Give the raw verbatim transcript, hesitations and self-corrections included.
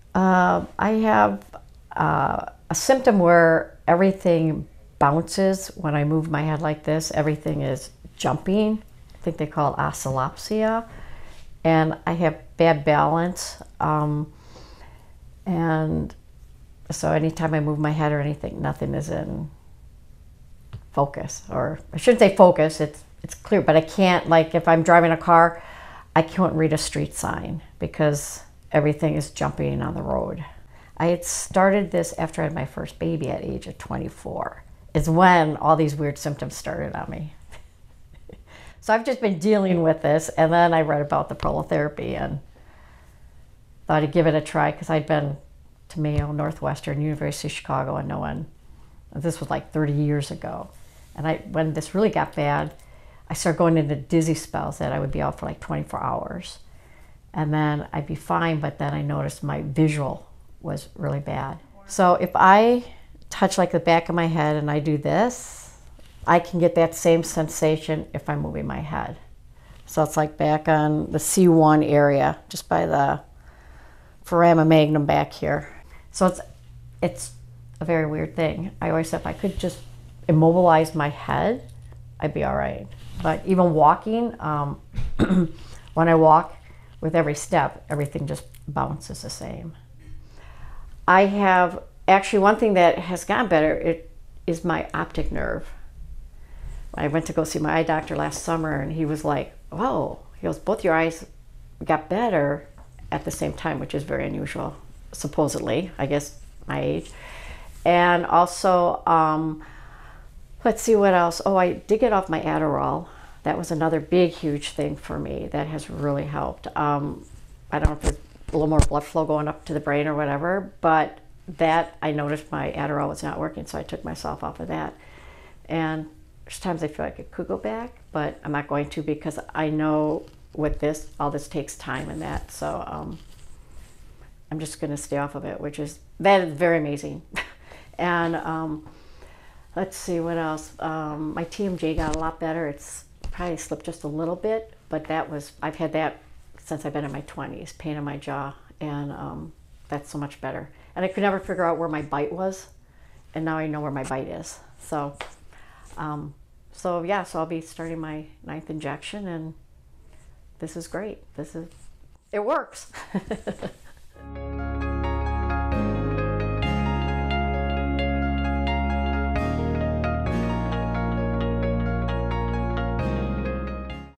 Uh, I have uh, a symptom where everything bounces when I move my head like this. Everything is jumping. I think they call it oscillopsia. And I have bad balance. Um, and so anytime I move my head or anything, nothing is in focus. Or I shouldn't say focus, it's, it's clear, but I can't, like if I'm driving a car, I can't read a street sign because everything is jumping on the road. I had started this after I had my first baby at age of twenty-four. Is when all these weird symptoms started on me. So I've just been dealing with this, and then I read about the prolotherapy and thought I'd give it a try because I'd been to Mayo, Northwestern, University of Chicago, and no one, this was like thirty years ago. And I, when this really got bad, I started going into dizzy spells that I would be out for like twenty-four hours. And then I'd be fine, but then I noticed my visual was really bad. So if I touch like the back of my head and I do this, I can get that same sensation if I'm moving my head. So it's like back on the C one area, just by the foramen magnum back here. So it's, it's a very weird thing. I always said if I could just immobilize my head, I'd be all right. But even walking, um, when I walk, with every step, everything just bounces the same. I have, actually one thing that has gotten better, it is my optic nerve. I went to go see my eye doctor last summer and he was like, whoa, he goes, both your eyes got better at the same time, which is very unusual, supposedly, I guess, my age. And also, um, let's see what else. Oh, I did get off my Adderall. That was another big, huge thing for me. That has really helped. Um, I don't know if there's a little more blood flow going up to the brain or whatever, but that I noticed my Adderall was not working, so I took myself off of that. And there's times I feel like it could go back, but I'm not going to because I know with this, all this takes time and that. So um, I'm just going to stay off of it, which is, that is very amazing. And um, let's see what else. Um, my T M J got a lot better. It's probably slipped just a little bit, but that was, I've had that since I've been in my twenties, pain in my jaw, and um, that's so much better. And I could never figure out where my bite was, and now I know where my bite is. So, um, so yeah, so I'll be starting my ninth injection, and this is great. This is, it works.